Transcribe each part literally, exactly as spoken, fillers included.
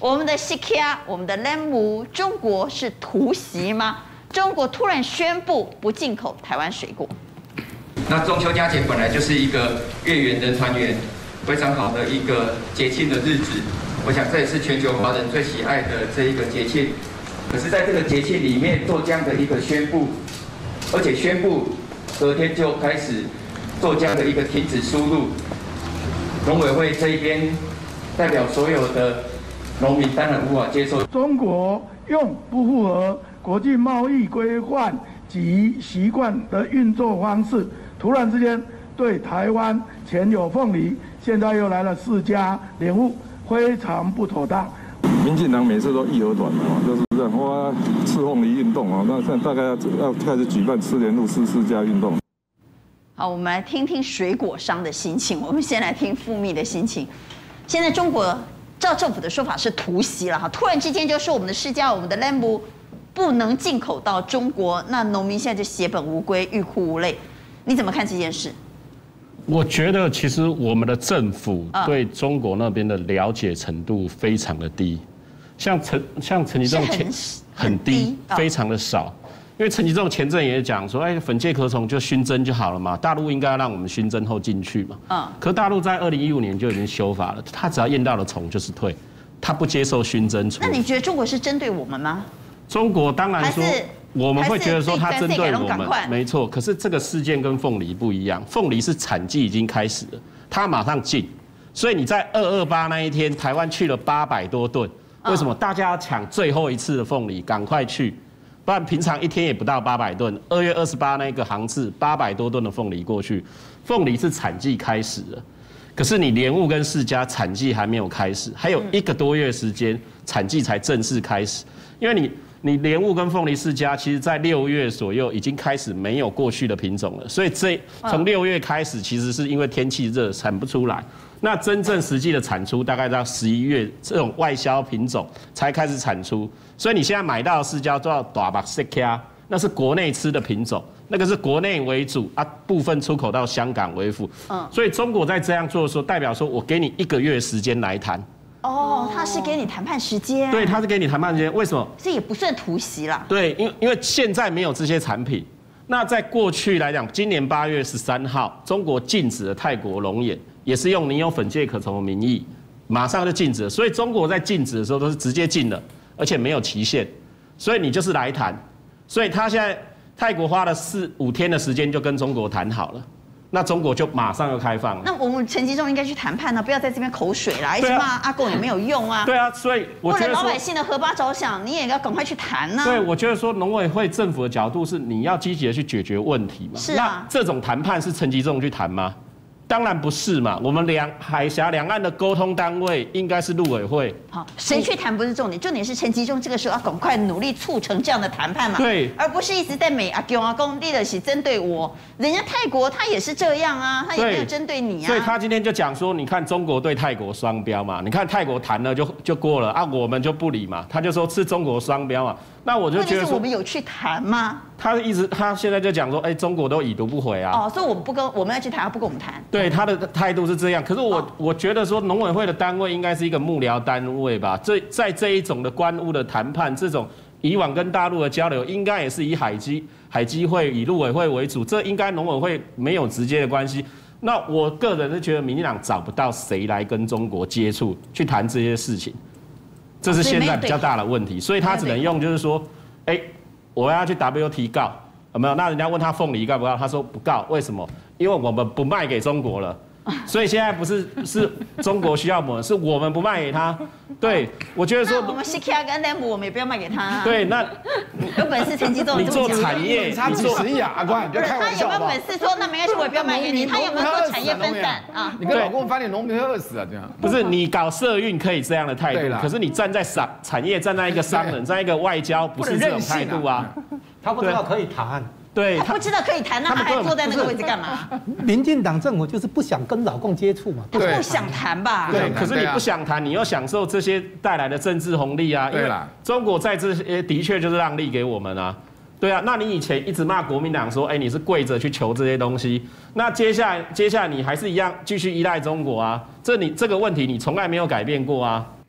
我们的西卡，我们的兰姆，中国是突袭吗？中国突然宣布不进口台湾水果。 那中秋佳节本来就是一个月圆人团圆非常好的一个节庆的日子，我想这也是全球华人最喜爱的这一个节庆。可是，在这个节庆里面做这样的一个宣布，而且宣布隔天就开始做这样的一个停止输入，农委会这一边代表所有的农民当然无法接受。 中国用不符合国际贸易规范及习惯的运作方式，突然之间对台湾前有凤梨，现在又来了四家莲雾，非常不妥当。 民进党每次都义而短嘛，就是这样。哇，吃凤梨运动啊，那现在大概要要开始举办吃莲雾四四家运动。 好，我们来听听水果商的心情。我们先来听富密的心情。现在中国照政府的说法是突袭了哈，突然之间就说我们的释迦、我们的兰姆不能进口到中国，那农民现在就血本无归、欲哭无泪。你怎么看这件事？ 我觉得其实我们的政府对中国那边的了解程度非常的低，像陈像陈吉仲前很低，非常的少。因为陈吉仲前阵也讲说，哎，粉介壳虫就熏蒸就好了嘛，大陆应该让我们熏蒸后进去嘛。嗯。可大陆在二零一五年就已经修法了，他只要验到了虫就是退，他不接受熏蒸出。 那你觉得中国是针对我们吗？ 中国当然说。我们会觉得说它针对我们，没错。可是这个事件跟凤梨不一样，凤梨是产季已经开始了，它马上进，所以你在二二八那一天，台湾去了八百多吨，为什么？大家要抢最后一次的凤梨，赶快去，不然平常一天也不到八百吨。二月二十八那个航次，八百多吨的凤梨过去，凤梨是产季开始了，可是你莲雾跟释迦产季还没有开始，还有一个多月时间，产季才正式开始，因为你。你莲雾跟凤梨释迦，其实在六月左右已经开始没有过去的品种了，所以这从六月开始，其实是因为天气热产不出来。那真正实际的产出大概到十一月，这种外销品种才开始产出。所以你现在买到的释迦叫大白释迦，那是国内吃的品种，那个是国内为主啊，部分出口到香港为辅。嗯，所以中国在这样做的时候，代表说我给你一个月时间来谈。 哦，他是给你谈判时间。 对，他是给你谈判时间，为什么？ 这也不算突袭啦。 对，因为因为现在没有这些产品。那在过去来讲，今年八月十三号，中国禁止了泰国龙眼，也是用你有粉介壳虫的名义，马上就禁止了。所以中国在禁止的时候都是直接禁了，而且没有期限，所以你就是来谈。所以他现在泰国花了四五天的时间就跟中国谈好了。那中国就马上要开放了。 那我们陈吉仲应该去谈判呢，不要在这边口水啦，一直骂阿共也没有用啊。 对啊，所以我觉得为了老百姓的荷包着想，你也要赶快去谈呢。 对，我觉得说农委会政府的角度是你要积极的去解决问题嘛。 是啊。 那这种谈判是陈吉仲去谈吗？当然不是嘛，我们两海峡两岸的沟通单位应该是陆委会。 好，谁去谈不是重点，重点是陈吉仲这个时候要赶快努力促成这样的谈判嘛。 对， 而不是一直在美阿公阿公立的是针对我，人家泰国他也是这样啊，他也没有针对你啊。 所以他今天就讲说，你看中国对泰国双标嘛，你看泰国谈了就就过了啊，我们就不理嘛，他就说是中国双标嘛。那我就觉得说， 我们有去谈吗？ 他一直他现在就讲说，哎，中国都已读不回啊。 哦，所以我们不跟我们要去谈，他不跟我们谈。 对，他的态度是这样。可是我、哦、我觉得说，农委会的单位应该是一个幕僚单位吧？这在这一种的关务的谈判，这种以往跟大陆的交流，应该也是以海基海基会以陆委会为主，这应该农委会没有直接的关系。那我个人是觉得，民进党找不到谁来跟中国接触去谈这些事情。这是现在比较大的问题，所以他只能用就是说，哎、欸，我要去 W T 告，有没有？那人家问他凤梨告不告？他说不告，为什么？因为我们不卖给中国了。所以现在不是是中国需要我们，是我们不卖给他。对，我觉得说我们西卡跟兰姆我们也不要卖给他。 对，那有本事陈吉仲你做产业， 你做十亿啊，阿官，你不要开玩笑。 他有没有本事说那没关系，我也不要卖给你？他有没有做产业分散啊？ 你跟老公翻脸，农民会饿死啊，这样。 不是你搞社运可以这样的态度，可是你站在商产业，站在一个商人，站在一个外交，不是这种态度啊。 他不知道可以谈。 对， 他不知道可以谈，那他还坐在那个位置干嘛？ 民进党政府就是不想跟老共接触嘛， 他不想谈吧？ 对，可是你不想谈，你又享受这些带来的政治红利啊。 对啦， 中国在这些的确就是让利给我们啊。对啊，那你以前一直骂国民党说，哎，你是跪着去求这些东西，那接下来接下来你还是一样继续依赖中国啊？这你这个问题你从来没有改变过啊。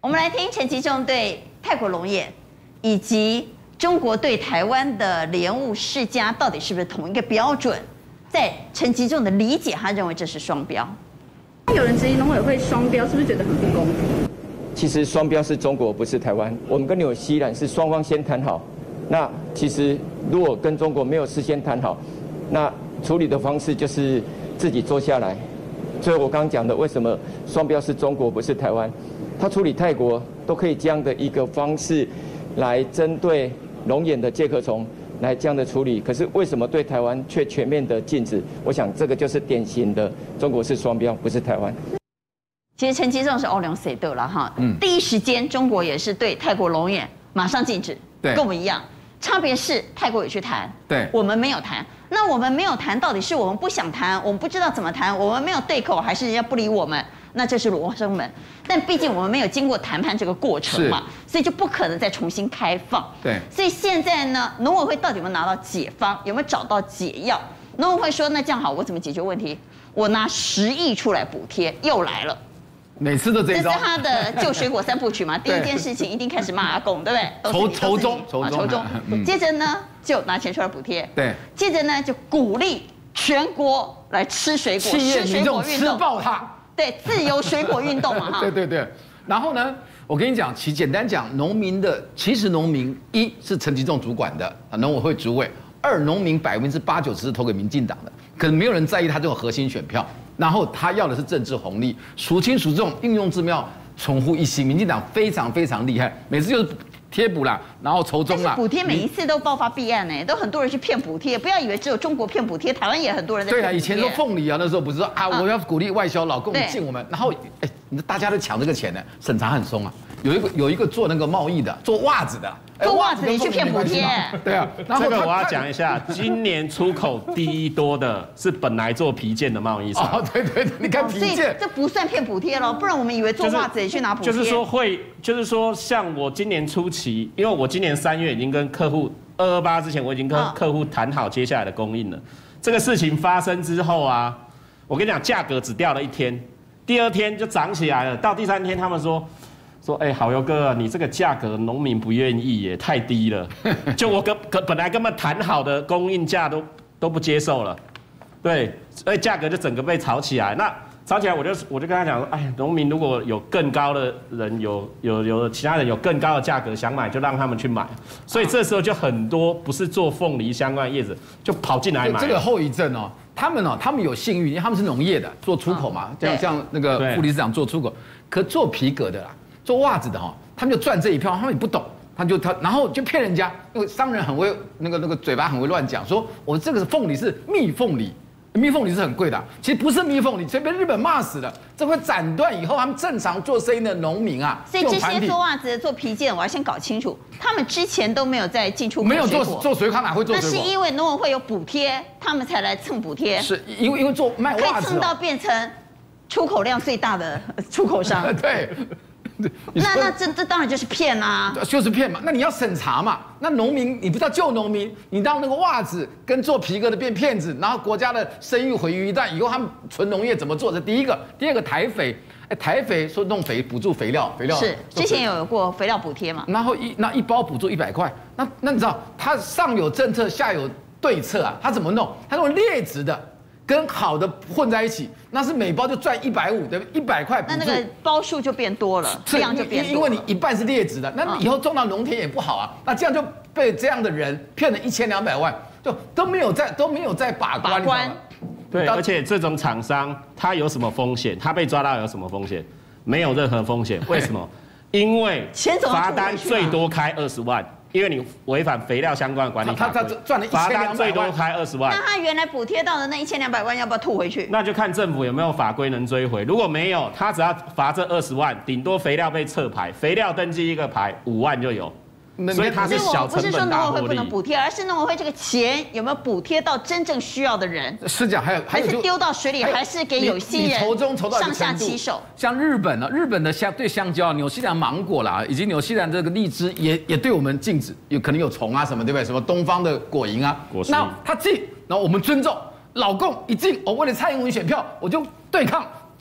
我们来听陈吉仲对泰国龙眼以及中国对台湾的莲雾世家到底是不是同一个标准？在陈吉仲的理解，他认为这是双标。 有人质疑农委会双标，是不是觉得很不公平？ 其实双标是中国，不是台湾。我们跟纽西兰是双方先谈好。那其实如果跟中国没有事先谈好，那处理的方式就是自己坐下来。所以我刚刚讲的，为什么双标是中国，不是台湾？他处理泰国都可以这样的一个方式来针对龙眼的介壳虫来这样的处理，可是为什么对台湾却全面的禁止？我想这个就是典型的中国是双标，不是台湾。 其实陈吉仲是欧良谁的了哈，嗯，第一时间中国也是对泰国龙眼马上禁止， 对， 跟我们一样，差别是泰国有去谈， 对， 我们没有谈。那我们没有谈，到底是我们不想谈，我们不知道怎么谈，我们没有对口，还是人家不理我们？那这是罗生门。但毕竟我们没有经过谈判这个过程嘛，所以就不可能再重新开放。 对， 所以现在呢，农委会到底有没有拿到解方？有没有找到解药？农委会说，那这样好，我怎么解决问题？我拿十亿出来补贴，又来了。 每次都这一招， 这是他的救水果三部曲嘛。第一件事情一定开始骂阿公，对不对？ 仇仇中， 仇中，仇中。接着呢，就拿钱出来补贴。 对。 接着呢，就鼓励全国来吃水果， 企业民众吃爆它。 对，自由水果运动嘛，哈。 对对对。然后呢，我跟你讲，其简单讲，农民的其实农民一是陈吉仲主管的啊，农委会主委；二农民百分之八九十是投给民进党的，可能没有人在意他这种核心选票。然后他要的是政治红利，孰轻孰重，运用之妙，重乎一心。民进党非常非常厉害，每次就是贴补啦，然后仇中啦。 补贴每一次都爆发弊案呢，都很多人去骗补贴，不要以为只有中国骗补贴，台湾也很多人在骗补贴。 对啊，以前说凤梨啊，那时候不是说啊，我要鼓励外销，老共进我们，然后哎，大家都抢这个钱呢，审查很松啊。有一个有一个做那个贸易的，做袜子的。 做袜子你去骗补贴？ 对啊， 这个我要讲一下，今年出口第一多的是本来做皮件的贸易商。 哦，对对对，你看皮件， 这不算骗补贴了，不然我们以为做袜子也去拿补贴。 就是说会，就是说像我今年初期，因为我今年三月已经跟客户二二八之前我已经跟客户谈好接下来的供应了。这个事情发生之后啊，我跟你讲，价格只掉了一天，第二天就涨起来了，到第三天他们说。说哎，好友哥，你这个价格农民不愿意耶，太低了。就我跟本来根本谈好的供应价都都不接受了，对，所以价格就整个被炒起来。那炒起来，我就我就跟他讲说，哎，农民如果有更高的人，有有有其他人有更高的价格想买，就让他们去买。所以这时候就很多不是做凤梨相关的业者就跑进来买。 这个后遗症哦，他们哦，他们有幸运，因为他们是农业的，做出口嘛，像像那个副理事长做出口，可做皮革的啦。做袜子的哈，他们就赚这一票，他们也不懂，他就他然后就骗人家，那个商人很会那个那个嘴巴很会乱讲，说我这个凤梨是蜜凤梨，蜜凤梨是很贵的，其实不是蜜凤梨，这被日本骂死了，这会斩断以后他们正常做生意的农民啊。 所以这些做袜子、做皮件，我要先搞清楚，他们之前都没有在进出口没有做做水果，哪会做水果？ 那是因为农委会有补贴，他们才来蹭补贴。 是因为因为做卖袜子， 可以蹭到变成出口量最大的出口商。 对。 那那这这当然就是骗啦、 啊，就是骗嘛。那你要审查嘛。那农民你不是要救农民，你让那个袜子跟做皮革的变骗子，然后国家的声誉毁于一旦。以后他们纯农业怎么做？这第一个，第二个台肥，哎，台肥说弄肥补助肥料，肥料是之前有过肥料补贴嘛？ 然后一那一包补助一百块，那那你知道它上有政策下有对策啊？它怎么弄？它用劣质的。跟好的混在一起，那是每包就赚一百五的，一百块。 那那个包数就变多了，量就变多了。 因为你一半是劣质的，那以后种到农田也不好啊。那这样就被这样的人骗了一千两百万，就都没有在都没有在把关。把关。 对，而且这种厂商他有什么风险？他被抓到有什么风险？没有任何风险。为什么？因为罚单最多开二十万。因为你违反肥料相关的管理法规， 他他赚了一千两百万，罚单最多开二十万。 那他原来补贴到的那一千两百万要不要吐回去？ 那就看政府有没有法规能追回。如果没有，他只要罚这二十万，顶多肥料被撤牌，肥料登记一个牌五万就有。所以它是小成本大获利。不是说农委会不能补贴，而是农委会这个钱有没有补贴到真正需要的人？ 是这样，还有还是丢到水里，还是给有心人筹中筹到上下其手？ 像日本呢，日本的香对香蕉、纽西兰芒果啦，以及纽西兰这个荔枝也也对我们禁止，有可能有虫啊什么，对不对？什么东方的果蝇啊，那他禁，然后我们尊重。老共一进，我为了蔡英文选票，我就对抗。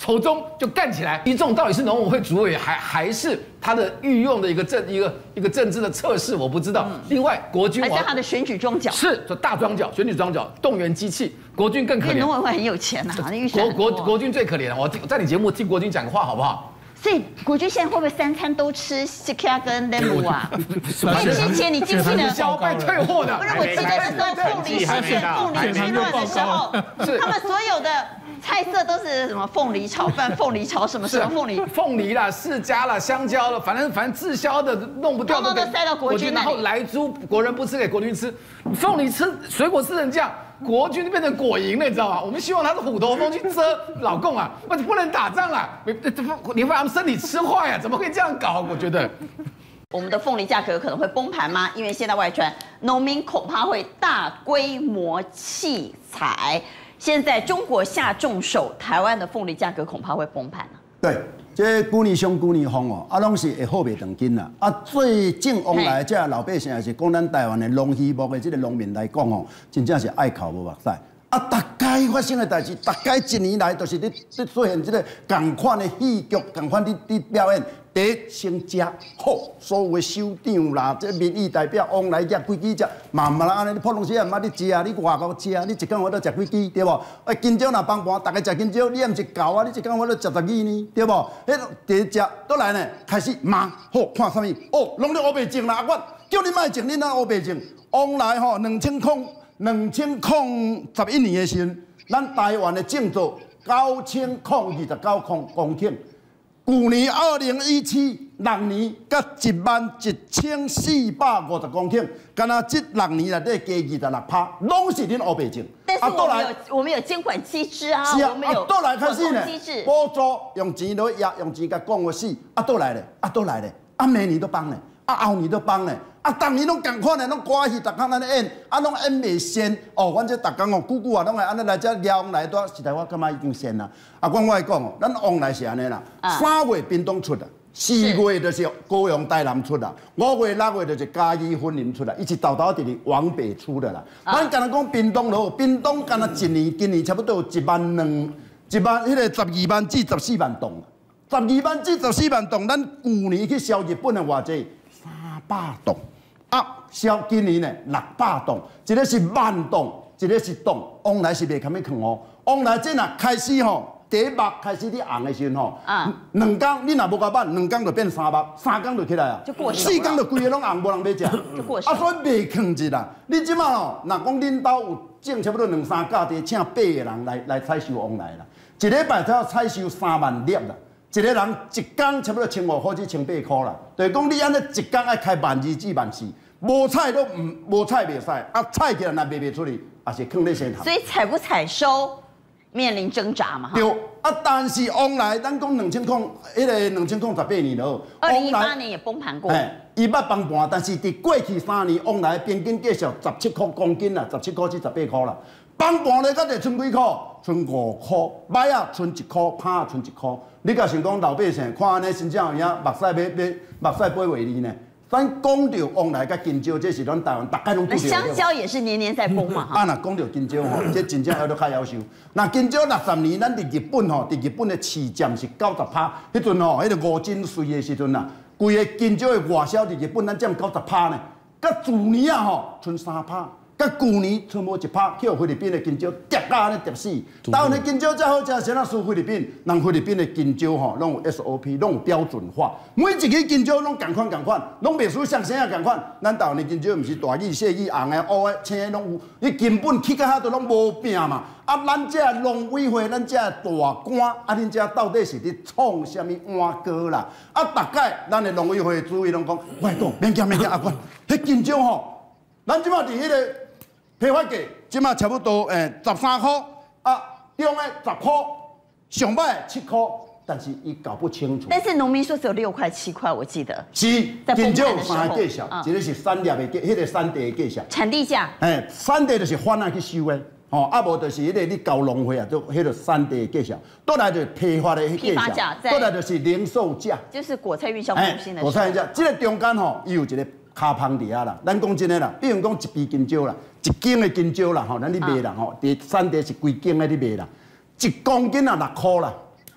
仇中就干起来。一中到底是农委会主委，还还是他的御用的一个政一个一个政治的测试，我不知道。嗯、另外，国军还是他的选举庄脚， 是这大庄脚，选举庄脚，动员机器。国军更可怜， 农委会很有钱呐、啊， 国国国军最可怜了。我在你节目替国军讲个话好不好？ 所以国军现在会不会三餐都吃西卡跟莱姆啊？哎，之前你进去呢， 消费退货的， 不是我记得那时候凤梨事件、凤梨之乱的时候，他们所有的菜色都是什么凤梨炒饭、凤梨炒什么什么凤梨、 凤梨啦、释迦啦、香蕉了，反正反正滞销的弄不掉都都塞到国军那里， 然后来猪国人不吃给国军吃，凤梨吃水果吃成这样。国军变成果蝇了，你知道吗？我们希望他是虎头蜂去蛰老共啊，不不能打仗啊！你你会把他们身体吃坏啊？怎么会这样搞？我觉得我们的凤梨价格有可能会崩盘吗？因为现在外传农民恐怕会大规模弃采，现在中国下重手，台湾的凤梨价格恐怕会崩盘啊。 对。这旧年凶旧年风哦，啊，拢是会好袂长紧啦。啊，最正往来这老百姓也是讲咱台湾的农渔牧的这个农民来讲哦，真正是爱哭无目屎。啊，大概发生的代志，大概一年来都是咧咧出现这个同款的戏剧，同款咧咧表演。第一，先食好，所有的首长啦，这民意代表往来夹几支食，慢慢啦安尼，你普通时啊，毋捌你食啊，你外国食啊，你一工我都食几支，对无？啊，香蕉若放盘，大家食香蕉，你也毋是狗啊，你一工我都食十二呢，对无？迄第一食倒来呢，开始骂好看啥物？哦，拢咧乌白种啦，啊，我叫你莫种，你哪乌白种？往来吼，两千空两千空十一年的时阵，咱台湾的种作九千空二十九空公顷。去年二零一七六年，甲一万一千四百五十公顷，敢若这六年内底加二十六趴，拢是恁乌白种。 但是我们有我们有监管机制啊， 是啊， 我们有倒来开始呢，补助用钱落压，用钱甲讲个死，啊倒来咧，啊倒来咧，啊明年都帮咧，啊后年都帮咧。啊，逐年拢共款的，拢歌戏，逐工咱咧演，啊，拢演袂仙。哦，阮这逐工哦，久久啊，拢会安尼来遮撩来多，实在我感觉已经仙啦。啊，我我来讲哦，咱往来是安尼啦。三月屏东出啦，四月就是高雄台南出啦，五月六月就是嘉义云林出啦，一直豆豆直直往北出的啦。咱敢若讲屏东咯，屏东敢若一年，今年差不多有一万两，一万迄个十二万至十四万吨，十二万至十四万吨，咱去年去销日本的偌济三百吨。啊，销今年呢六百吨，一个是万吨，一个是吨，往来是袂堪要扛哦。往来这若开始吼，第一目开始你红的时阵吼，啊，两工你若无甲办，两工就变三目，三工就起来啊， 就过四工就规个拢红，无人要食， 就过啊，所以袂扛一啦。你即马吼，若讲恁兜有种差不多两三架地，请八个人来来采收往来啦，一礼拜才要采收三万粒啦。一个人一工差不多千五块至千八块啦，就是讲你安尼一工爱开万二至万四，无采都唔无采袂使，啊采起来若卖袂出去，也是坑咧先头。 所以采不采收面临挣扎嘛。 对，啊但是往来咱讲两千块，迄个两千块十八年了， 二零一八年也崩盘过。 哎，伊捌崩盘，但是伫过去三年往来平均计数十七块公斤啦，十七块至十八块啦。崩盘咧，才会剩几块？剩五块，麦啊剩一块，拍啊剩一块。你甲想讲老百姓看安尼，真正有影目屎要要目屎飞袂离呢？咱讲到往来甲金蕉，这是咱台湾大概拢拄着。 香蕉也是年年在崩嘛。 啊，若讲到金蕉吼，这真正要都较夭寿。那金蕉六十年，咱伫日本吼，伫日本的市占是九十趴。迄阵吼，迄个五金税的时阵啊，规个金蕉的外销伫日本咱占九十趴呢。甲去年啊吼，剩三趴。甲去年剩无一拍，去菲律宾的金蕉跌到安尼跌死。台湾的金蕉才好食，先啊输菲律宾。人菲律宾的金蕉吼，拢有 S O P， 拢有标准化。每一个金蕉拢共款共款，拢袂输像啥啊共款。咱台湾的金蕉毋是大叶、细叶、红的、乌的、青的拢有，伊根本起到遐都拢无拼嘛。啊，咱这农委会，咱这大官，啊，恁这到底是伫创啥物碗糕啦？啊，大概咱的农委会主委拢讲，我讲免惊免惊，阿官，迄金蕉吼，咱即马伫迄个。批发价即马差不多诶十三块，啊，中诶十块，上歹七块，但是伊搞不清楚。 但是农民说只有六块七块，我记得。 是，金蕉有三个价小，一个是产业的价，迄个产地的价小。 产地价。 诶，产地就是贩啊去收的，吼，啊无就是迄个你交农会啊，就迄个产地的价小。倒来就是批发的批发价， 倒来就是零售价。 就是果菜运销中心的。 果菜运销，这个中间吼，伊有一个。卡芳伫遐啦，咱讲真诶啦，比如讲一批金蕉啦，一斤的金蕉啦，吼，咱你卖啦，吼，伫产地是规斤的你卖啦，一公斤啊六块啦，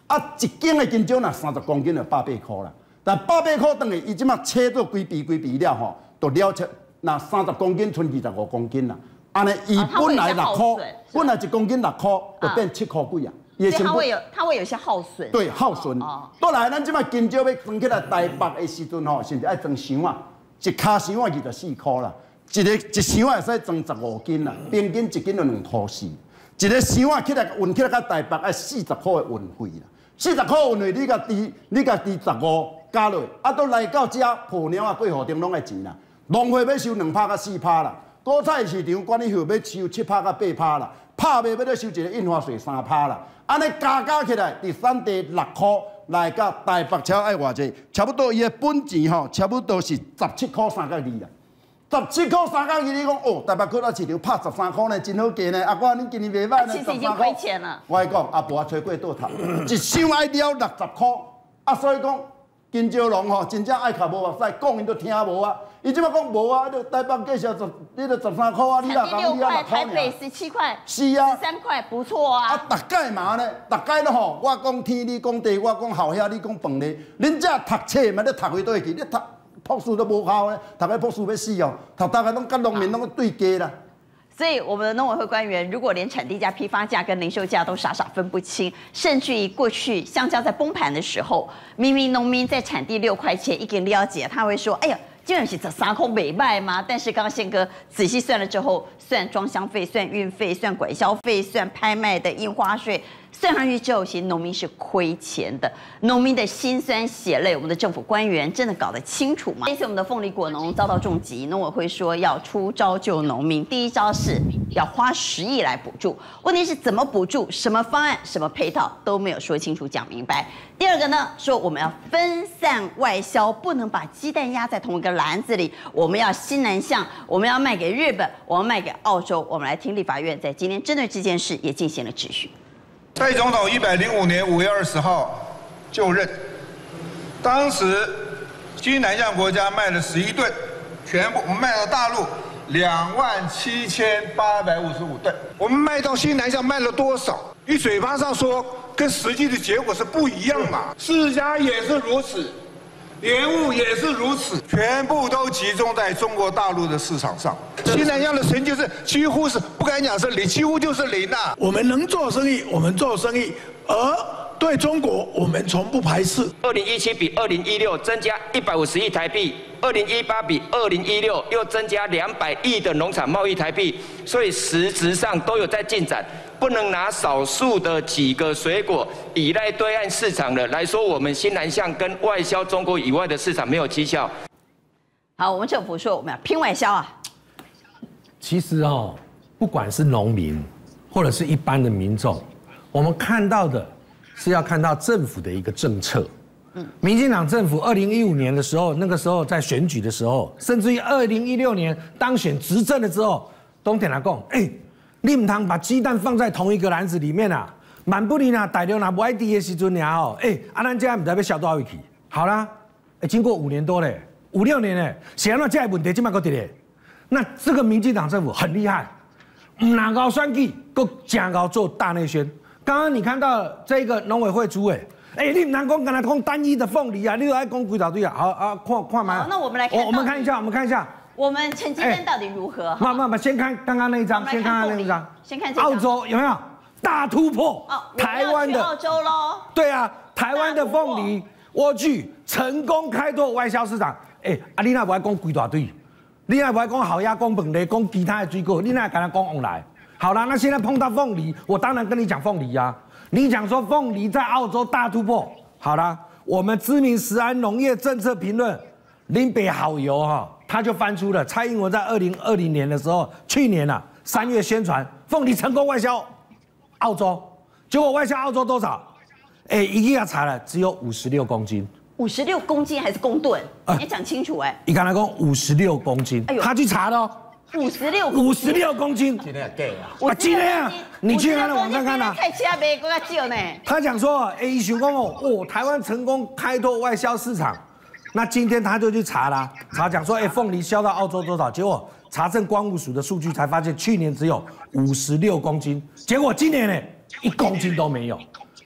啊，一斤的金蕉若三十公斤就百八块啦。但百八块等于伊即马切做规皮规皮了吼，就了切那三十公斤剩二十五公斤啦。安尼伊本来六块，本来一公斤六块，就变七块几啊。 所以它会有它会有些耗损。 对，耗损。倒来，咱即马金蕉要装起来台北的时阵吼，甚至爱装箱啊，一卡箱啊二十四块啦。一个一箱会使装十五斤啦，平均一斤就两块四。一个箱啊起来运起来到台北爱四十块的运费啦，四十块运费你甲滴你甲滴十五加落，啊都来到遮婆娘啊过户顶拢爱钱啦，农会要收两拍到四拍啦，果菜市场管理费要收七拍到八拍啦，拍卖要咧收一个印花税三拍啦，安尼加加起来第三地六块来到台北车爱偌济，差不多伊的本钱吼，差不多是十七块三角二啦。十七块三角二，你讲哦，台北科大市场拍十三块呢，真好价呢。阿哥，你今年袂歹呢， 其实已经亏钱了。 我跟你讲，阿婆啊，吹过倒头，一箱爱了六十块，啊，所以讲金蕉农吼，真正爱靠无目屎，讲因都听无啊。伊即摆讲无啊，你台北介绍十，你都十三块啊，你若讲你啊六块， 台北十七块， 是啊， 十三块，不错啊。 啊，大概嘛呢，大概咯吼，我讲天，你讲地，我讲后遐，你讲饭咧，恁遮读册嘛，你读回倒去，你读。博士都无效咧，读个博士要死哦，读大概拢甲农民拢对价啦。 所以我们的农委会官员，如果连产地价、批发价跟零售价都傻傻分不清，甚至于过去香蕉在崩盘的时候，明明农民在产地六块钱一斤了解，他会说：“哎呀，基本是这三块没卖吗？”但是刚刚宪哥仔细算了之后，算装箱费、算运费、算管销费、算拍卖的印花税。算上去之后，其实农民是亏钱的，农民的辛酸血泪，我们的政府官员真的搞得清楚吗？这次我们的凤梨果农遭到重击，农委会说要出招救农民，第一招是要花十亿来补助，问题是怎么补助，什么方案，什么配套都没有说清楚讲明白。第二个呢，说我们要分散外销，不能把鸡蛋压在同一个篮子里，我们要新南向，我们要卖给日本，我们卖给澳洲。我们来听立法院在今天针对这件事也进行了质询。 蔡总统一百零五年五月二十号就任，当时新南向国家卖了十一吨，全部我们卖到大陆两万七千八百五十五吨。我们卖到新南向卖了多少？你嘴巴上说跟实际的结果是不一样嘛？世家也是如此，莲雾也是如此，全部都集中在中国大陆的市场上。新南向的成就是几乎是不敢讲是零，几乎就是零呐。 我们能做生意，我们做生意，而对中国我们从不排斥。 二零一七比二零一六增加一百五十亿台币，二零一八比二零一六又增加两百亿的农产贸易台币，所以实质上都有在进展。不能拿少数的几个水果依赖对岸市场的来说，我们新南向跟外销中国以外的市场没有绩效。 好，我们政府说我们要拼外销啊。 其实哦，不管是农民或者是一般的民众，我们看到的是要看到政府的一个政策。嗯，民进党政府二零一五年的时候，那个时候在选举的时候，甚至于二零一六年当选执政了之后，都点来讲，哎。你唔通把鸡蛋放在同一个篮子里面啊！万不然啊，大陆若不爱滴的时阵呀哦，哎，啊，咱这唔知要销多少去？好啦，哎，经过五年多嘞，五六年嘞，谁让这个问题这么个的嘞？那这个民进党政府很厉害，唔能够选举，够真够做大内宣。刚刚你看到这个农委会主委，哎，你唔能讲刚才讲单一的凤梨啊，你都爱讲几大堆啊？好啊，看看嘛。 好，那我们来看， 我们看一下，我们看一下。 我们成绩单到底如何？ 慢慢慢，先看刚刚那一张，先看看那一张。 先看这张。 澳洲有没有大突破？ 哦， 台湾的澳洲喽。 对啊，台湾的凤梨莴苣成功开拓外销市场。哎，啊，你那不爱讲几大堆？你那不爱讲好鸭、讲本类、讲其他的水果？你那跟他讲往来？好了，那现在碰到凤梨，我当然跟你讲凤梨呀、啊。你讲说凤梨在澳洲大突破，好了，我们知名食安农业政策评论林北好友哈。他就翻出了蔡英文在二零二零年的时候，去年啊三月宣传凤梨成功外销澳洲，结果外销澳洲多少？哎，一个查了只有五十六公斤。 五十六公斤还是公吨？你要讲清楚哎。 你刚才讲五十六公斤，哎呦，他去查的哦。 五十六， 五十六公斤， 今天对啊， 啊，今天啊，你去他的网站看啊。 太其他没更加少呢。 他讲说，哎，一想讲哦，哦，台湾成功开拓外销市场。那今天他就去查啦，查讲说，哎，凤梨销到澳洲多少？结果查证关务署的数据，才发现去年只有五十六公斤，结果今年呢，一公斤都没有。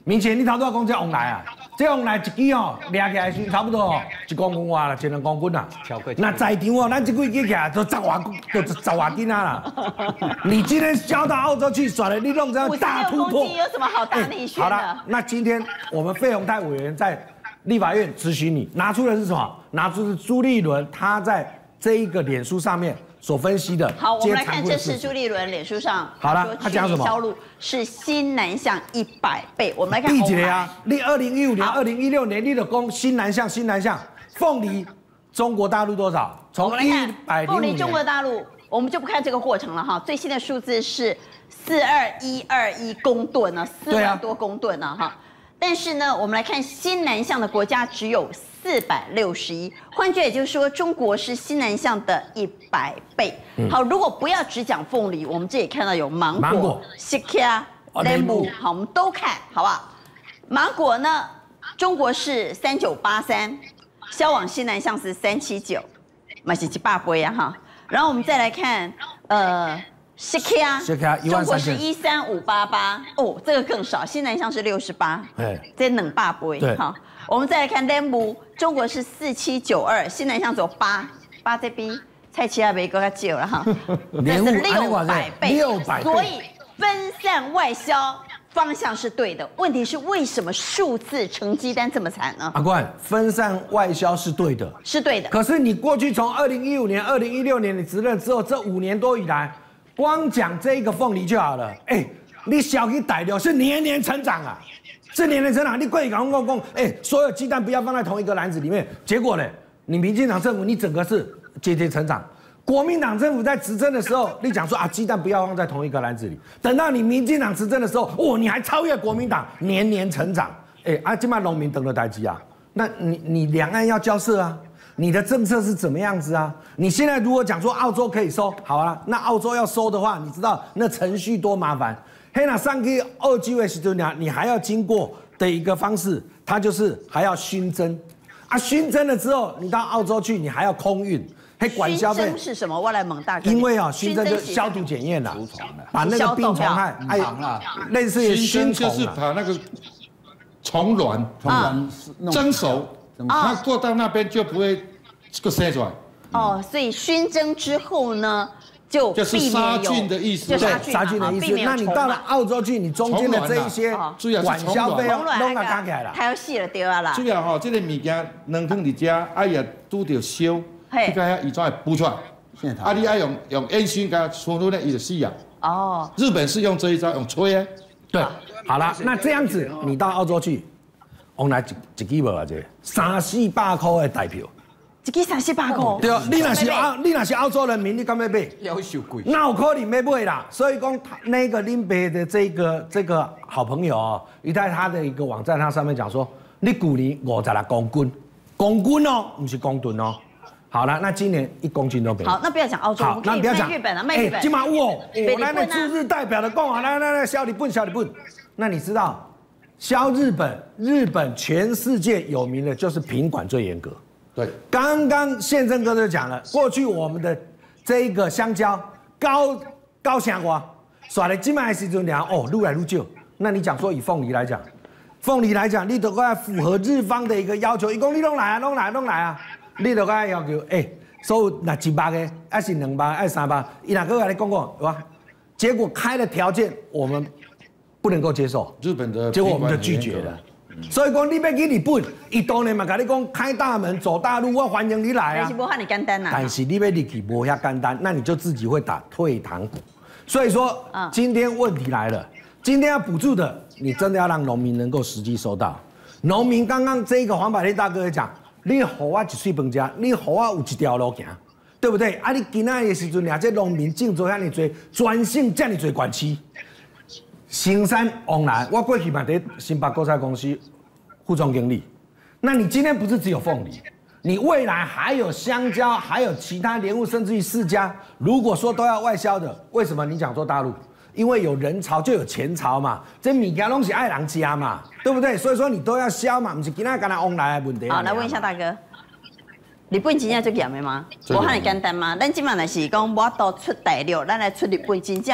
明前你头拄仔讲这往来啊，这往来一支哦，掠起来是差不多哦一公分外啦，一两公分啦。那在场哦，咱这几支起来都十外，都十外斤啊啦。你今天销到澳洲去，耍了你弄这样大突破， 有什么好打你选的？ 好了，那今天我们费鸿泰委员在立法院质询你，拿出的是什么？拿出是朱立伦他在这一个脸书上面所分析的。 好，我们来看，这是朱立伦脸书上好了，他讲什么？ 销路是新南向一百倍。我们来看第几年啊？你二零一五年、二零一六年你的攻新南向、新南向，凤梨中国大陆多少？从一百零五年。 凤梨中国大陆，我们就不看这个过程了哈。最新的数字是四二一二一公吨呢，四万多公吨呢哈。但是呢，我们来看新南向的国家只有四百六十一，换句也就是说，中国是新南向的一百倍。嗯、好，如果不要只讲凤梨，我们这里看到有芒果、西卡、莲雾，好，我们都看好不好？芒果呢，中国是三九八三，销往新南向是三七九，买是七八倍啊哈。然后我们再来看，呃。西卡，中国是一三五八八，哦，这个更少，新南向是六十八，这冷霸不会哈。我们再来看莲雾，中国是四七九二，新南向只有八，八这边蔡奇亚没够他久了哈，这是六百倍，六百倍，所以分散外销方向是对的。问题是为什么数字成绩单这么惨呢？ 阿冠，分散外销是对的， 是对的。 可是你过去从二零一五年、二零一六年你执政之后，这五年多以来。光讲这一个凤梨就好了，哎、欸，你小鸡逮掉是年年成长啊，是年年成长。你过去讲讲讲，哎，所有鸡蛋不要放在同一个篮子里面。结果呢，你民进党政府你整个是节节成长。国民党政府在执政的时候，你讲说啊，鸡蛋不要放在同一个篮子里。等到你民进党执政的时候，哦，你还超越国民党，年年成长。哎、欸，啊，今麦农民等了代机啊，那你你两岸要交涉啊。你的政策是怎么样子啊？你现在如果讲说澳洲可以收，好啊，那澳洲要收的话，你知道那程序多麻烦。嘿，那上去澳洲的时候呢，你还要经过的一个方式，它就是还要熏蒸啊，熏蒸了之后，你到澳洲去，你还要空运，嘿，管销费。 熏蒸是什么？我来蒙大哥。 因为啊，熏蒸就消毒检验啦，把那个病虫害，哎，类似于熏蒸就是把那个虫卵、虫卵蒸熟。它过到那边就不会这个生出来。 哦，所以熏蒸之后呢，就就是杀菌的意思， 对，杀菌的意思。那你到了澳洲去，你中间的这一些管销费用弄个加起来啦， 还要死了对啊啦。 主要吼，这个物件两汤伫遮，哎呀拄着烧，这个遐伊怎会补出来？啊，你爱用用烟熏甲冲入呢，伊就死啊。哦。日本是用这一招，用吹的。 对，好了，那这样子你到澳洲去。往来一一支无啊，这三四百块的代票， 一支三四百块。 对啊，你若是澳，你若是澳洲人民，你敢要买？ 要收贵。 那有可能要买啦。所以讲，那个林北的这个这个好朋友哦，一在他的一个网站，他上面讲说，你去年五十六公斤，公斤哦，不是公吨哦。好了，那今年一公斤都没有。 好，那不要讲澳洲，我们可以卖日本啊，卖日本。 今嘛有哦，我来那驻日代表的讲啊，来来来，小日本，小日本。那你知道？销日本，日本全世界有名的就是品管最严格。 对， 刚刚宪政哥就讲了，过去我们的这一个香蕉高高香瓜，耍了金麦时阵量哦，愈来愈少。那你讲说以凤梨来讲，凤梨来讲，你都该符合日方的一个要求，一共你拢来啊，拢来拢来啊，你都该要求，哎、欸，所有那一百个，还是两百，还是三百，伊两个来讲讲，对吧？结果开了条件，我们。不能够接受日本的， 结果我们就拒绝了。所以讲你要去日本，伊当然嘛跟你讲开大门走大路，我欢迎你来啊。 但是无遐尼简单呐。 但是你要入去无遐简单，那你就自己会打退堂鼓。所以说，嗯、今天问题来了，今天要补助的，你真的要让农民能够实际收到。农民刚刚这个黄百丽大哥也讲，你予我一水饭吃，你予我有一条路行，对不对？啊，你今仔的时阵，俩这农民种做遐尼多，专省这么多管区。新山往来，我过去嘛在新北国菜公司副总经理。那你今天不是只有凤梨，你未来还有香蕉，还有其他莲雾，甚至于释迦。如果说都要外销的，为什么你讲做大陆？因为有人潮就有钱潮嘛，这物件拢是爱人家嘛，对不对？所以说你都要销嘛，不是今仔干那往来的问题。 好，来问一下大哥，日本真正最严的吗？无遐尼简单吗？咱今晚来是讲我都出大陆，咱来出日本真正。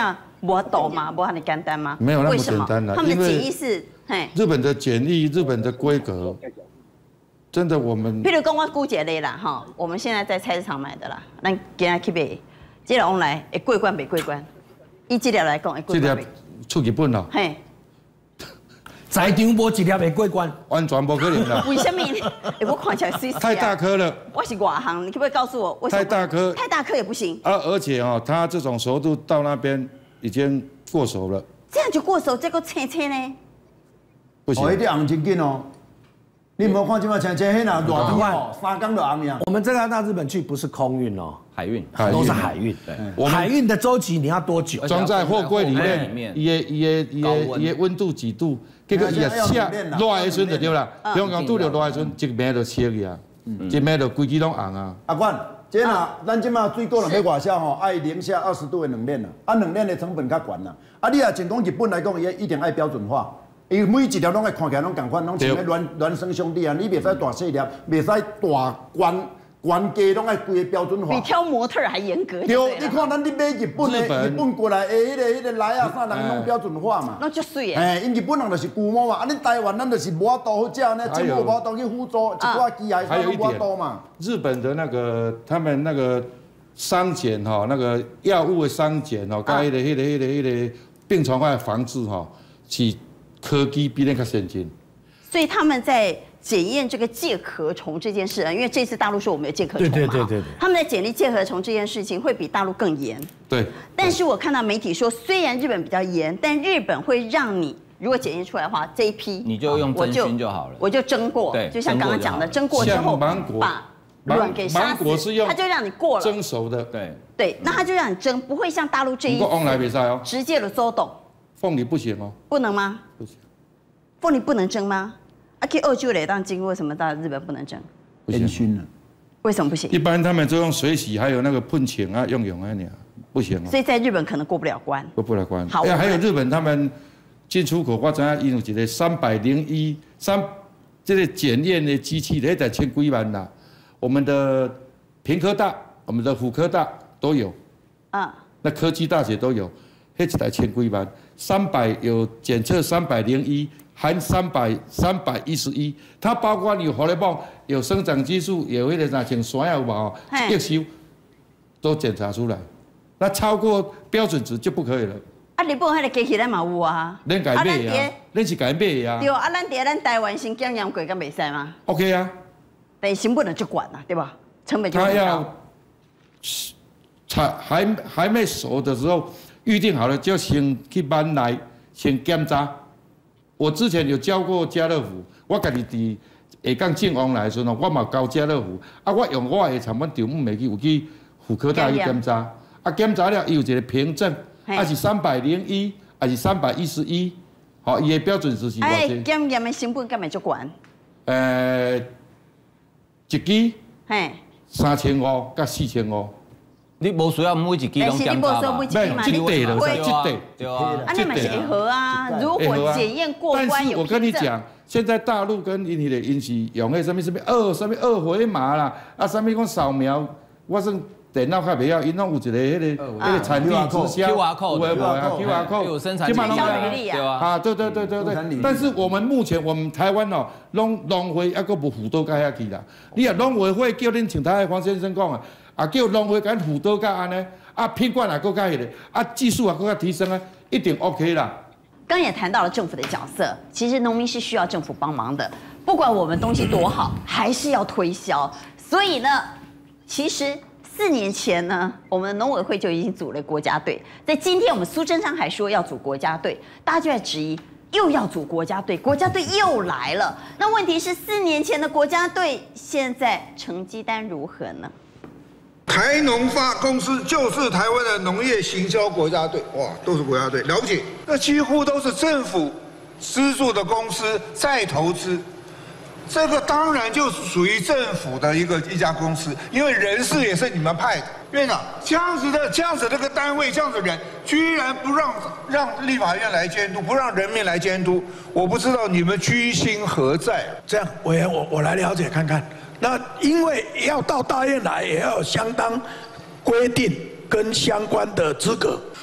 无多吗？无很简单吗？ 没有那么简单了， 他们的检疫是，嘿， 日本的检疫、日本的规格，真的我们。 譬如讲我估计类啦，哈，我们现在在菜市场买的啦，咱今日去买，这个往来会过关没过关？以这条来讲，会过关没？ 出日本了。 嘿。 在场无一粒会过关， 完全不可能啦。 为什么？哎，我看起来水水太大颗了。 我是外行，你可不可以告诉我为什么？ 太大颗， 太大颗也不行。 啊，而且哦，它这种熟度到那边已经过熟了。 这样就过熟，这个青青呢？ 不行。 哦，一定红真紧哦。你没有看今麦青青迄那热天哦，三缸就红呀。 我们这个要到日本去，不是空运哦， 海运， 都是海运。对，海运的周期你要多久？ 装在货柜里面，也也也也温度几度？ 结果伊也下热的时阵就对啦，中央拄着热的时阵，一暝就熄去啊，一暝就规支拢红啊。 阿管，这若咱即马水果若要外销吼，爱零下二十度的冷链啦，啊冷链的成本较悬啦。啊你啊，像讲日本来讲，伊一定爱标准化，伊每一条拢爱看起来拢同款，拢像咧孪孪生兄弟啊，你袂使大细粒，袂使大关。 原价拢爱规个标准化， 比挑模特还严格。 对，你看咱你买日本的，日本过来的迄个迄个来啊，啥人拢标准化嘛。 那就水诶。 哎，因日本人就是古模嘛，啊，恁台湾咱就是无法度好食呢，政府无法度去辅助一寡机械， 还有一点嘛。 日本的那个他们那个商检哈，那个药物的商检哦，甲迄个迄个迄个迄个病虫害的防治哈，是科技比那较先进。 所以他们在。 检验这个介壳虫这件事啊，因为这次大陆说我们有介壳虫嘛， 对对对对对， 他们在检验介壳虫这件事情会比大陆更严。 对。 但是我看到媒体说，虽然日本比较严，但日本会让你如果检验出来的话，这一批你就用真菌就好了， 我就蒸过， 对， 就像刚刚讲的，蒸过之后把卵给杀死，它就让你过了， 蒸熟的， 对对，那它就让你蒸，不会像大陆这一次直接的搜懂。 凤梨不行哦， 不能吗？ 不行， 凤梨不能蒸吗？ 啊，去二九来当经，为什么到日本不能蒸？ 烟熏了， 为什么不行？ 一般他们就用水洗，还有那个喷泉啊，用用啊，你不行啊。 所以在日本可能过不了关。 过不了关。 好， 还有日本他们进出口，我知影因有一个三百零一三这个检验的机器，那才千几万啦。我们的屏科大、我们的辅科大都有，啊，那科技大学都有，那一台千几万，三百有检测三百零一。 含三百三百一十一，它包括有荷尔蒙、有生长激素、有那个啥像酸药嘛，叶修都检查出来，那超过标准值就不可以了。 啊，日本迄个机器咱嘛有啊， 咱改买啊，咱是改买啊。 对啊，咱伫咱台湾先检验过，敢袂使吗 ？OK 啊， 但成本就管了，对吧？成本就他要才还还没熟的时候，预定好了就先去班来先检查。 我之前有教过家乐福，我家己伫下港进往来的时候，我嘛教家乐福，啊，我用我的产品条目袂去，有去妇科大去检查，啊，检查了伊有一个凭证，啊是三百零一，还是三百一十一，好，伊的标准值是偌济？哎，检验的成本敢会足悬？ 呃，一支，嘿，三千五到四千五。 你无需要每一支拢检查嘛？ 没，这地了，这地， 对啊， 啊，你们是会合啊。如果检验过关有但是我跟你讲，现在大陆跟因迄个因是用迄什么什么二什么二维码啦，啊什么讲扫描，我算电脑较袂晓，因拢有一个迄个迄个产地直销 Q R code， 有无啊 Q R code， 有生产经销履历啊， 啊对对对对对。但是我们目前我们台湾哦，拢农会还佫无辅导到遐去啦。你啊农委会叫恁请台黄先生讲啊。 啊，叫农会敢辅导甲安尼，啊，品管也更加迄个，啊，技术也更加提升啊，一定 OK 啦。 刚也谈到了政府的角色，其实农民是需要政府帮忙的，不管我们东西多好，还是要推销。所以呢，其实四年前呢，我们农委会就已经组了国家队，在今天我们苏贞昌还说要组国家队，大家就在质疑。 又要组国家队，国家队又来了。那问题是，四年前的国家队现在成绩单如何呢？ 台农发公司就是台湾的农业行销国家队，哇，都是国家队，了不起。那几乎都是政府资助的公司再投资，这个当然就是属于政府的一个一家公司，因为人事也是你们派的。院长，这样子的这样子这个单位这样子的人，居然不让让立法院来监督，不让人民来监督，我不知道你们居心何在。 这样，委员我我来了解看看。 那因为要到大院来，也要有相当规定跟相关的资格。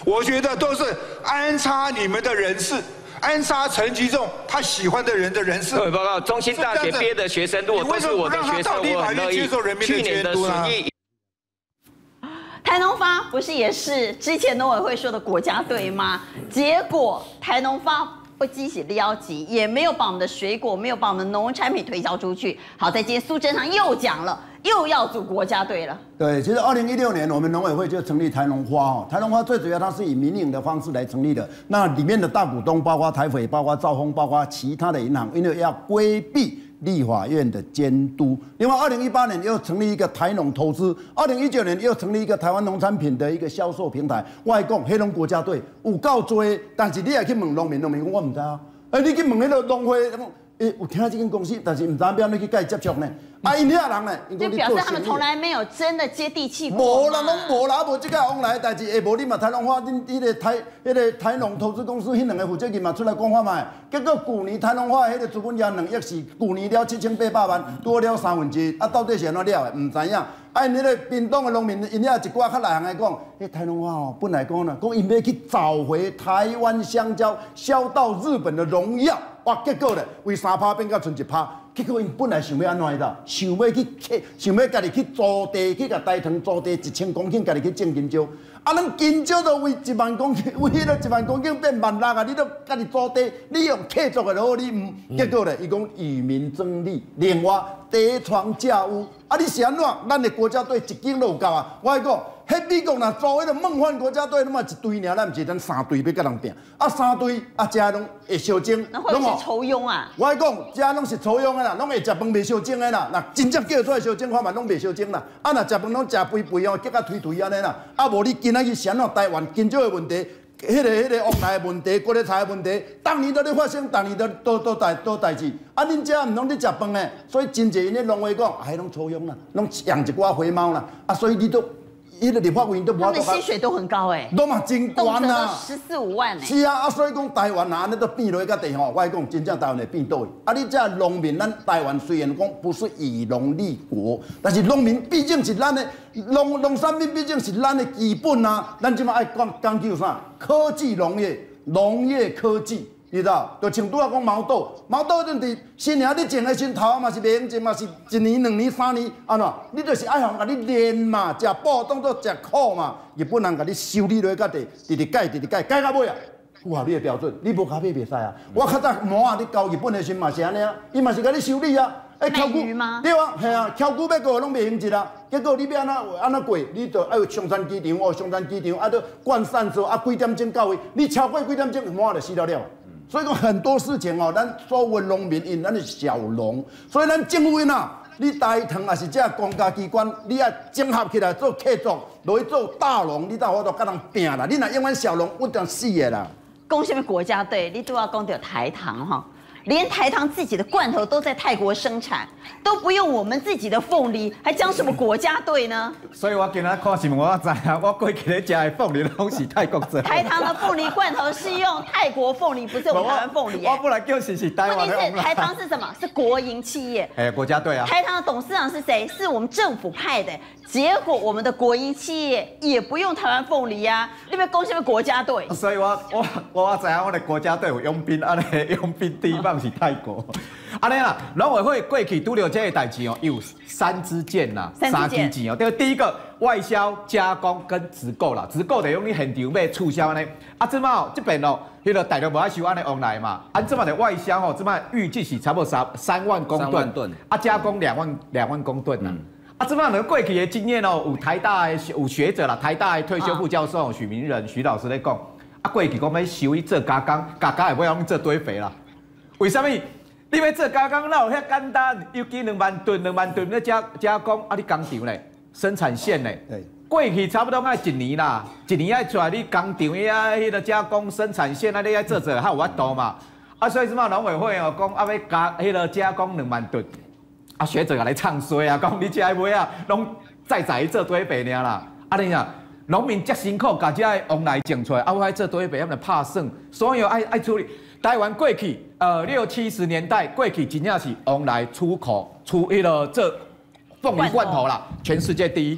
我觉得都是安插你们的人事。 安插陈吉仲他喜欢的人的人事。各位报告，中兴大学毕业的学生，如果都是我的学生，我很乐意。去年的损益， 台农发不是也是之前农委会说的国家队吗？结果台农发不积极撩急，也没有把我们的水果，没有把我们的农产品推销出去。好在今天苏贞昌又讲了。 又要组国家队了。 对，其实二零一六年我们农委会就成立台农花哦，台农花最主要它是以民营的方式来成立的。那里面的大股东包括台肥、包括兆丰、包括其他的银行，因为要规避立法院的监督。另外，二零一八年又成立一个台农投资，二零一九年又成立一个台湾农产品的一个销售平台。我来讲，黑龙国家队有够多，但是你也去问农民，农民讲我唔知啊。哎，你去问迄个农会，诶，有听这间公司，但是唔知要你去甲伊接触呢。 啊，因遐人呢， 就表示他们从来没有真的接地气过。 无啦，拢无啦，无即个往来的代志，下无你嘛台农花，恁迄个台迄个台农投资公司迄两个负责人嘛出来讲话嘛。结果去年台农花迄个资本也两亿四，去年了七千八百万，多了三分之一，啊，到底是安怎了的？唔知影。啊，因迄个屏东的农民，因遐一寡较内行的讲，迄台农花哦，本来讲呢，讲因要去找回台湾香蕉销到日本的荣耀，哇，结果呢，为三趴变到剩一趴。 结果因本来想要安怎的，想要去去，想要家己去租地，去甲台糖租地一千公顷，家己去种金蕉。啊，咱金蕉都为一万公顷，为迄个一万公顷变万六啊！你都家己租地，你用客作的好，你唔结果咧，伊讲与民争利，另外地床架屋。啊，你是安怎？咱的国家队一间都有够啊！我讲，迄美国若租迄个梦幻国家队，那么一队尔，咱毋是咱三队要甲人拼。啊，三队啊，食拢会烧精， 那会不会是抽佣啊？ 我讲，食拢是抽佣的啦，拢会食饭袂烧精的啦。那真正叫出来烧精，看嘛拢袂烧精啦。啊，若食饭拢食肥肥哦，结啊推推安尼啦。啊，无你今仔日想到台湾金蕉的问题。 迄个、迄个往来的问题，国内菜的问题，当年都咧发生，当年都都都代都代志。啊，恁遮唔通咧食饭诶，所以真侪因咧农会讲，哎，拢抽佣啦，拢养一寡肥猫啦。啊，所以你都，迄个立法院都无法度。 他们薪水都很高诶， 都嘛真高呐， 十四五万诶。 是啊，啊，所以讲台湾啊，安尼都变落去到地吼，我讲真正台湾会变倒去。啊，你遮农民，咱台湾虽然讲不是以农立国，但是农民毕竟是咱的。 农农产品毕竟是咱的基本啊，咱即马爱讲讲究啥？科技农业，农业科技，你知道？就像拄仔讲毛豆，毛豆阵伫新年你种的时头嘛是袂用种嘛是一年、两年、三年，安怎？你就是爱互甲你练嘛，食补当做食苦嘛。日本人甲你修理落去到地，直直改，直直改，改到尾啊，符合你的标准，你无咖啡袂使啊。我较早毛啊，你交日本的时嘛是安尼啊，伊嘛是甲你修理啊。 哎，烤鱼吗？ 对啊，系啊，烤鱼要过拢袂用一啦。结果你要安怎安怎过，你就爱有上山机场哦，上山机场啊，都灌散之后啊，几点钟到位？你超过几点钟，满就死了了。所以讲很多事情哦，咱所谓农民因咱是小农，所以咱政府因啊，你台糖也是这公家机关，你要整合起来做客作，落去做大农，你才有法度甲人拼啦。你若永远小农，我定死的啦。 讲什么国家队？你都要讲到台糖哈。 连台糖自己的罐头都在泰国生产，都不用我们自己的凤梨，还讲什么国家队呢？ 所以我今仔看新闻，我知啊，我过去咧食的凤梨拢是泰国做。 台糖的凤梨罐头是用泰国凤梨，不是我们台湾凤梨。 我本来就是是台湾的。 问题是台糖是什么？是国营企业。 哎，国家队啊。 台糖的董事长是谁？是我们政府派的。结果我们的国营企业也不用台湾凤梨啊，你们贡献国家队。 所以我我我知影我的国家队有佣兵，安尼佣兵第一棒是泰国。安尼啦，农委会过去拄到这个代志哦，有三支箭啦， 三支箭哦。这个第一个外销、加工跟直购啦，直购就用你现场买促销安尼。啊，即马哦这边哦，迄个大陆无爱收安尼往来嘛，啊，即马的外销哦，即马预计是差不多三三万公吨，啊，加工两万两万公吨啦。啊，即马呢过去的经验哦，有台大的有学者啦，台大的退休副教授许明仁许老师咧讲，啊，过去讲要收去做加工，加工也不要用做堆肥啦。为什么？你要做加工，哪有遐简单？尤其两万吨、两万吨咧加加工，啊，你工厂咧，生产线咧， 对， 过去差不多爱一年啦，一年爱出来你工厂呀，迄个加工生产线啊，你爱做做，还有法度嘛？啊，所以即马农委会哦讲啊要加迄个加工两万吨。啊，学者也来唱衰啊，讲你这些尾啊，拢再在做堆肥尔啦。啊，你啊，农民遮辛苦，把这些往来种出来，啊，我爱做堆肥，他们怕剩，所以爱爱处理。台湾过去呃六七十年代过去真正是往来出口出迄个做凤梨罐头啦，全世界第一。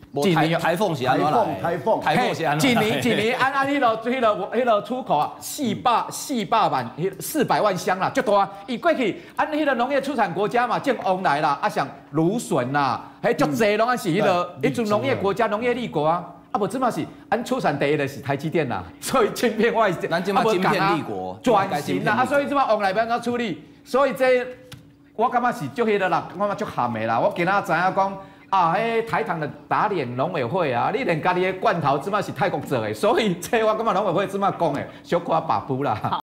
一年台风是安怎来？ 台风台风是安怎一来？ 年一年按按迄个迄个迄个出口啊，四百四百万四百万箱啦，足多啊！伊过去按迄个农业出产国家嘛，种翁来啦，啊像芦笋啦，迄足济拢啊是迄个迄种农业国家、农业立国啊。啊，无即嘛是，咱出产第一的是台积电啦，所以晶片外， 咱即嘛晶片立国， 转型啦，啊，所以即嘛往来要安怎处理？所以这我感觉是足迄个啦，我感觉足含的啦。我今仔知影讲啊，迄台糖的打脸农委会啊，你连家己的罐头即嘛是泰国做的，所以这我感觉农委会即嘛讲的小可把布啦。